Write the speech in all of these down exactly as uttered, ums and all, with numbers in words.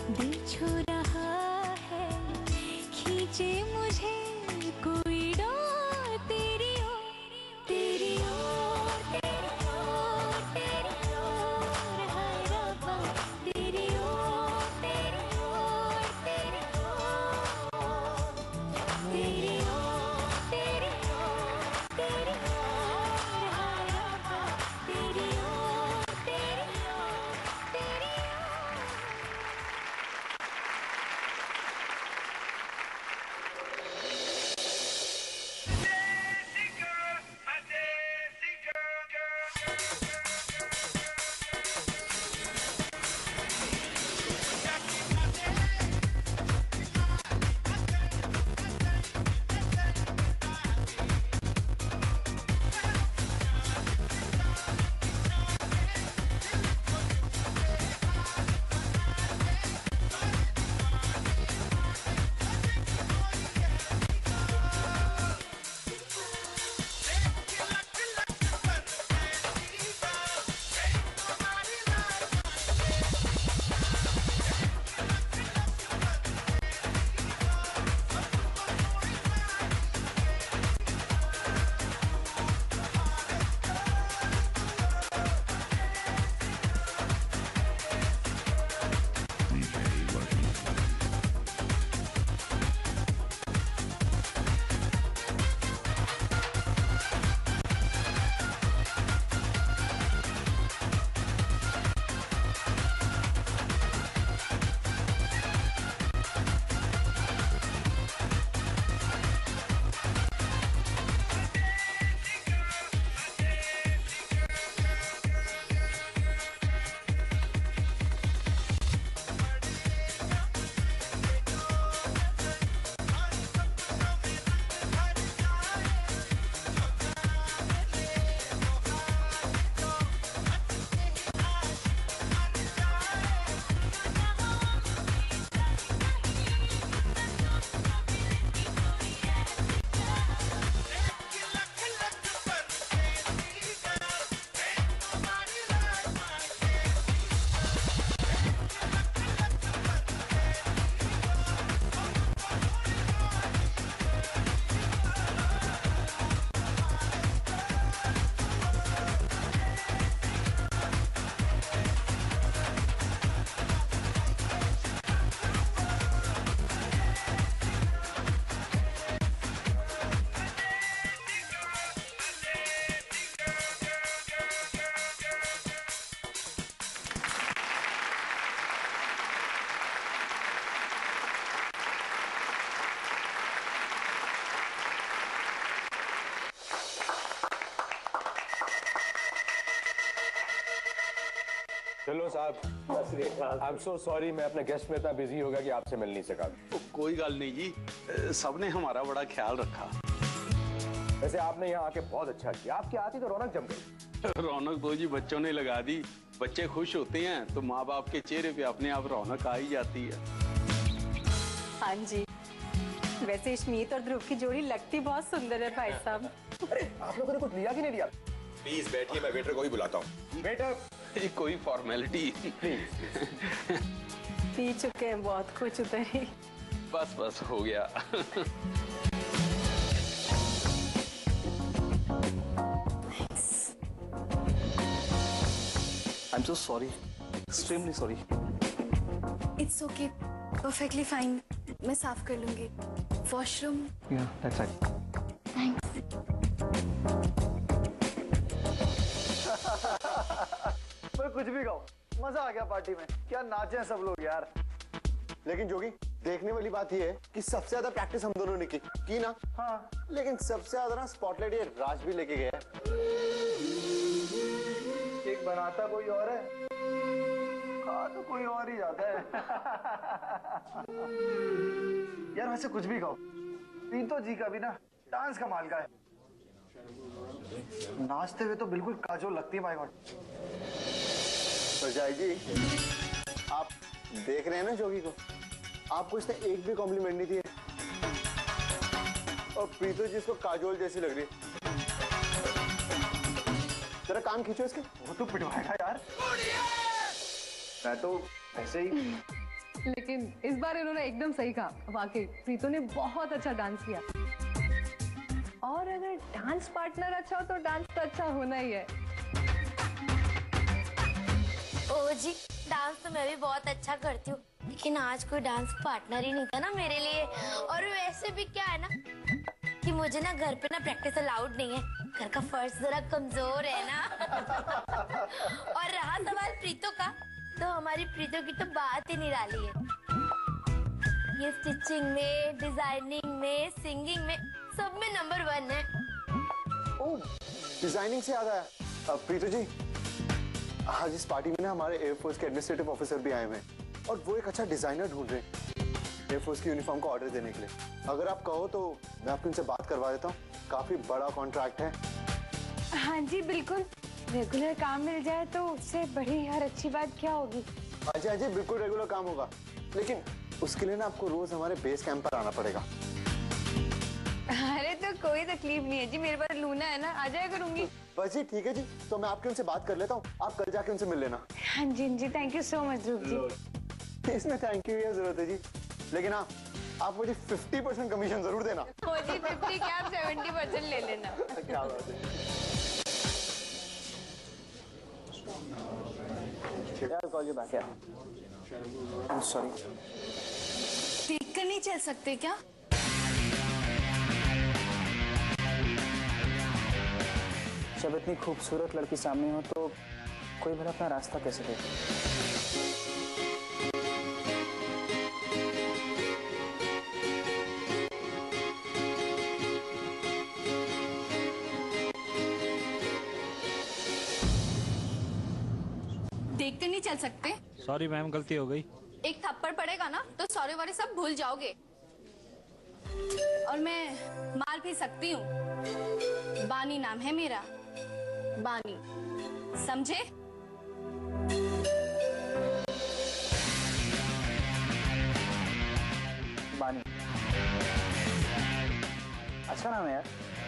दिल छू रहा है, खींचे मुझे कोई डोर तेरी ओर, तेरी ओर, तेरी ओर, तेरी ओर, हाय रब्बा तेरी ओर, तेरी ओर, तेरी ओर, तेरी ओर, तेरी ओर, तेरी ओर, हाय रब्बा तेरी ओर, तेरी ओर, तेरी ओर। चलो साहब, आई एम सो सॉरी, मैं अपने गेस्ट में इतना बिजी हो गया कि आपसे मिल नहीं सका। तो कोई गल नहीं जी, सबने हमारा बड़ा ख्याल रखा। वैसे आपने यहाँ आके बहुत अच्छा किया, आपकी आती तो रौनक जम गई। रौनक तो जी बच्चों ने लगा दी, बच्चे खुश होते हैं तो माँ बाप के चेहरे पे अपने आप रौनक आ ही जाती है। हाँ जी, वैसे इशमीत और ध्रुव की जोड़ी लगती बहुत सुंदर है भाई साहब। अरे आप लोगों ने कुछ लिया कि नहीं लिया? प्लीज बैठिए, मैं वेटर को ही बुलाता हूँ। वेटर, कोई फॉर्मेलिटी प्लीज। पी चुके हैं बहुत, कुछ उधर ही। बस बस हो गया। I'm so sorry, extremely sorry. It's okay, perfectly fine. मैं साफ कर लूंगी। Washroom. Yeah, that's right. Thanks. पर कुछ भी कहो, मजा आ गया पार्टी में। क्या नाचे हैं सब लोग यार। लेकिन जोगी, देखने वाली बात यह है कि सबसे ज्यादा प्रैक्टिस हम दोनों ने की की ना। हाँ, लेकिन सबसे ज्यादा ना स्पॉटलाइट ये राज भी लेके गया। केक बनाता कोई और है, खा तो कोई और ही जाता है। यार वैसे कुछ भी कहो, पीतो जी का भी ना डांस कमाल का है। नाचते हुए तो बिल्कुल काजोल लगती है। My God. परजाई जी, आप देख रहे हैं ना जोगी को, आपको इसने एक भी कॉम्प्लीमेंट नहीं दिया। और प्रीतो जी इसको काजोल जैसी लग रही है। जरा काम खींचो इसके। वो तो पिटवाएगा यार। मैं तो ऐसे ही लेकिन इस बार इन्होंने एकदम सही कहा, वाकई प्रीतो ने बहुत अच्छा डांस किया। और अगर डांस पार्टनर अच्छा हो तो डांस तो अच्छा होना ही है। ओ जी, डांस तो मैं भी बहुत अच्छा करती हूँ, लेकिन आज कोई डांस पार्टनर ही नहीं था ना मेरे लिए। और वैसे भी क्या है ना कि मुझे ना घर पे ना प्रैक्टिस अलाउड नहीं है, घर का फर्श जरा कमजोर है ना। और रहा सवाल प्रीतो का, तो हमारी प्रीतो की तो बात ही निराली है। ये स्टिचिंग में, डिजाइनिंग में, सिंगिंग में, सब में नंबर वन है। ओह, डिजाइनिंग से याद आया, प्रीतो जी, आज इस पार्टी में ना हमारे एयरफोर्स के एडमिनिस्ट्रेटिव ऑफिसर भी आए हुए हैं और वो एक अच्छा डिजाइनर ढूंढ रहे हैं एयरफोर्स की यूनिफॉर्म को ऑर्डर देने के लिए। अगर आप कहो तो मैं आपकी उनसे बात करवा देता हूँ, काफी बड़ा कॉन्ट्रैक्ट है। हाँ जी बिल्कुल, रेगुलर काम मिल जाए तो उससे बड़ी और अच्छी बात क्या होगी। हाँ जी हाँ जी, बिल्कुल रेगुलर काम होगा, लेकिन उसके लिए ना आपको रोज हमारे बेस कैंप पर आना पड़ेगा। अरे तो कोई तकलीफ नहीं है जी, मेरे पास लूना है ना, आ जाया करूंगी। बस जी ठीक है जी, तो मैं आपके उनसे बात कर लेता हूँ, आप कल जाके उनसे मिल लेना। हाँ जी जी, thank you so much Dhruv ji. इसमें थैंक यू की जरूरत है जी, लेकिन हाँ आप मुझे फिफ्टी परसेंट कमीशन जरूर देना। ओ जी, फिफ्टी क्या, आप सेवेंटी परसेंट ले लेना। क्या बात है। यार कॉल यू बैक यार, आई एम सॉरी। देख कर नहीं चल सकते क्या? जब इतनी खूबसूरत लड़की सामने हो तो कोई भला अपना रास्ता कैसे देखे। देख कर नहीं चल सकते? सॉरी मैम, गलती हो गई। एक थप्पड़ पड़ेगा ना तो सॉरी वारी सब भूल जाओगे। और मैं मार भी सकती हूँ, बानी नाम है मेरा, बानी, समझे? बानी अच्छा नाम है यार।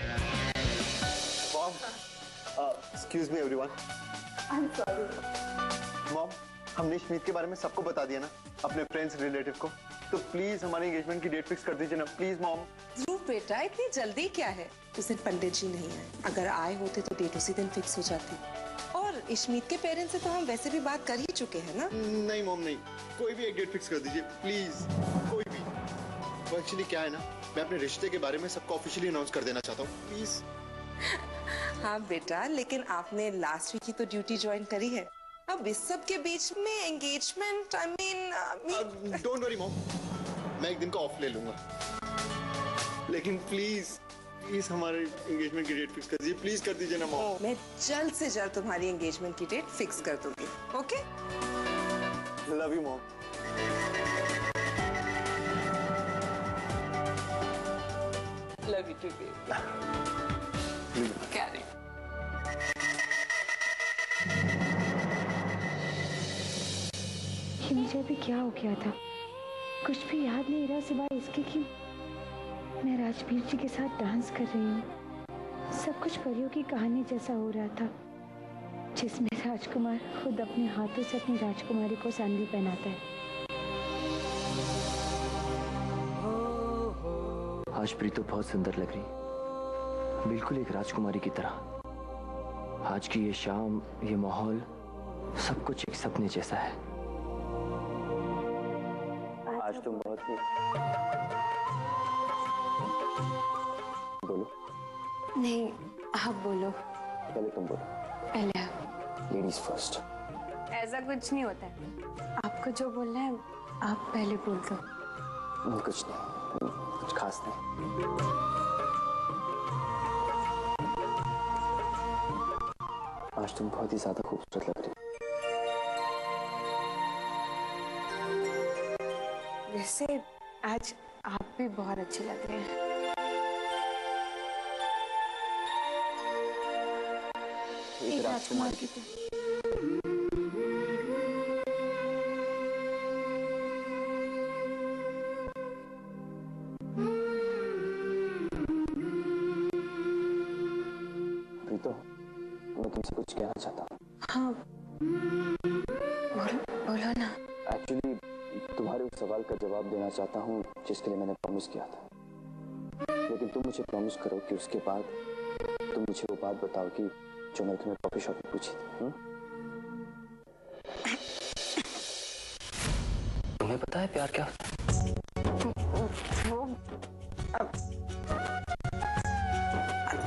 Mom, excuse me everyone. I am sorry. Mom, हमने स्मित के बारे में सबको बता दिया ना, अपने फ्रेंड्स रिलेटिव को, तो प्लीज हमारी एंगेजमेंट की डेट फिक्स कर दीजिए ना, प्लीज मॉम। ध्रुव बेटा, इतनी जल्दी क्या है? उस दिन पंडित जी नहीं आए, अगर आए होते तो डेट उसी दिन फिक्स हो जाती। और इश्मीत के पेरेंट्स से तो हम वैसे भी बात कर ही चुके हैं ना। नहीं मॉम नहीं, कोई भी एक डेट फिक्स कर दीजिए प्लीज, कोई भी। वो एक्चुअली क्या है ना, मैं अपने रिश्ते के बारे में सबको ऑफिशियली अनाउंस कर देना चाहता हूँ, प्लीज। हाँ बेटा, लेकिन आपने लास्ट वीक ही तो ड्यूटी ज्वाइन करी है, अब इस सब के बीच में engagement, I mean. Don't worry mom, मैं एक दिन का ऑफ ले लूंगा, लेकिन प्लीज प्लीज हमारे एंगेजमेंट की डेट फिक्स कर दीजिए, प्लीज कर दीजिए ना मॉम। मैं जल्द से जल्द तुम्हारी एंगेजमेंट की डेट फिक्स कर दूंगी, okay? Love you mom. Love you too baby. क्या रे? ये मुझे अभी क्या हो गया था, कुछ भी याद नहीं रहा सिवाय इसके कि मैं राजवीर जी के साथ डांस कर रही हूँ। सब कुछ परियों की कहानी जैसा हो रहा था, जिसमें राजकुमार खुद अपने हाथों से अपनी राजकुमारी को चांदी पहनाता है। आज प्रीतो बहुत सुंदर लग रही, बिल्कुल एक राजकुमारी की तरह। आज की ये शाम, ये माहौल, सब कुछ एक सपने जैसा है। आज तुम बहुत ही बोलो। नहीं, आप बोलो। पहले तुम बोलो। पहले आप। Ladies first. ऐसा कुछ नहीं होता है, आपको जो बोलना है आप पहले बोल दो। कुछ नहीं, कुछ खास नहीं। आज तुम बहुत ही ज्यादा खूबसूरत लग रही। वैसे आज आप भी बहुत अच्छे लग रहे हैं। एक राजकुमार की तरह। प्रीतो, मैं तुमसे कुछ कहना चाहता हूँ। हाँ, बोलो बोलो ना। एक्चुअली तुम्हारे उस सवाल का जवाब देना चाहता हूँ जिसके लिए मैंने प्रॉमिस किया था, लेकिन तुम मुझे प्रॉमिस करो कि उसके बाद तुम मुझे वो बात बताओ कि जो मैंने तुम्हें कॉफी शॉप में पूछी थी। हुँ? तुम्हें पता है प्यार क्या होता है? वो अब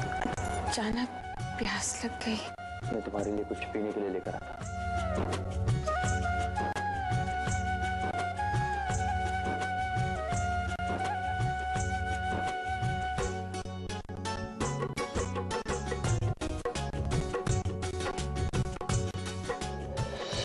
अचानक प्यास लग गई। मैं तुम्हारे लिए कुछ पीने के लिए लेकर आता।